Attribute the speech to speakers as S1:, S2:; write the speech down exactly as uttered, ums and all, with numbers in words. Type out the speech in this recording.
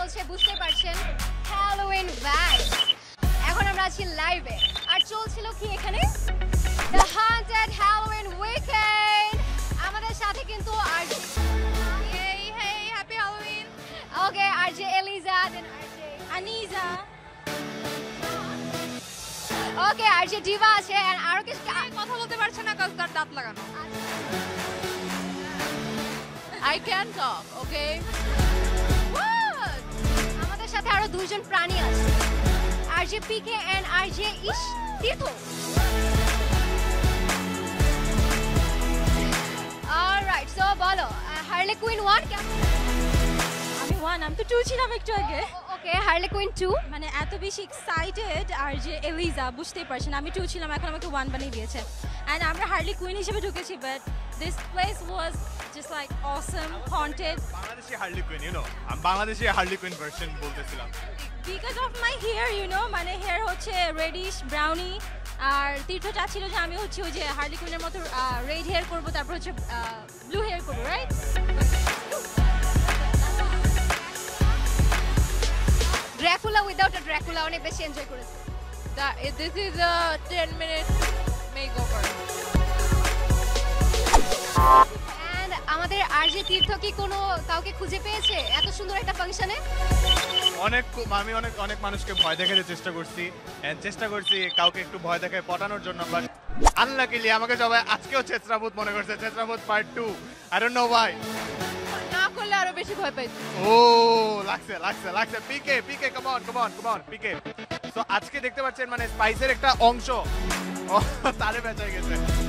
S1: চলছে বুঝতে পারছেন হ্যালোউইন ভাইব। এখন আমরা আছি লাইভে আর চলছিল কি এখানে দ্য হান্টেড হ্যালোউইন উইকেন্ড। আমাদের সাথে কিন্তু RJ hey hey happy Halloween. Okay RJ Eliza then RJ Aniza. Okay RJ Diva আছে আর আরো কিছু কথা বলতে পারছে না কারণ তার দাঁত লাগানো।
S2: I can talk, okay?
S1: What? আমাদের সাথে আরো দুইজন প্রাণী আছে RJ PK and RJ Ish Tirtha. Alright so বলো হার্লে কুইন ওয়ান কেমন?
S2: আমি ওয়ান আমি তো টু ছিলাম একটু আগে।
S1: ওকে হার্লে কুইন টু
S2: মানে এত বেশি এক্সাইটেড আর যে এলিজা বুঝতেই পারছেন আমি টু ছিলাম এখন আমাকে ওয়ান বানিয়ে দিয়েছে অ্যান্ড আমরা হার্লি কুইন হিসেবে ঢুকেছি but this place was just like awesome haunted.
S3: Bangladeshi Harley Quinn you know আমি বাংলাদেশি হার্লি কুইন ভার্সন বলতেছিলাম
S2: because of my hair you know মানে হেয়ার হচ্ছে রেডিশ ব্রাউনি আর তীর্থ চাচ্ছিল যে আমি হচ্ছে ওই যে হার্লি কুইনের মতো রেড হেয়ার করবো তারপর হচ্ছে ব্লু হেয়ার করবো right.
S1: Dracula without a Dracula অনেক বেশি এনজয় করেছে।
S2: That, this is a ten minute makeover.
S1: And আমাদের আরজে তীর্থ কি কোনো কাউকে খুঁজে পেয়েছে এত সুন্দর একটা ফাংশনে?
S3: অনেক আমি অনেক অনেক মানুষকে ভয় দেখাতে চেষ্টা করছি and চেষ্টা করছি কাউকে একটু ভয় দেখায় পটানোর জন্য বাট আনলাকিলি আমাকে সবাই আজকেও চেত্রাভূত মনে করছে। চেত্রাভূত part two I don't know why.
S2: না করলে আরো বেশি ভয় পাইছি।
S3: ও লাগছে লাগছে লাগছে PK PK come on come on come on PK. So আজকে দেখতে পাচ্ছেন মানে স্পাইসের একটা অংশ তারে বেঁচে গেছে।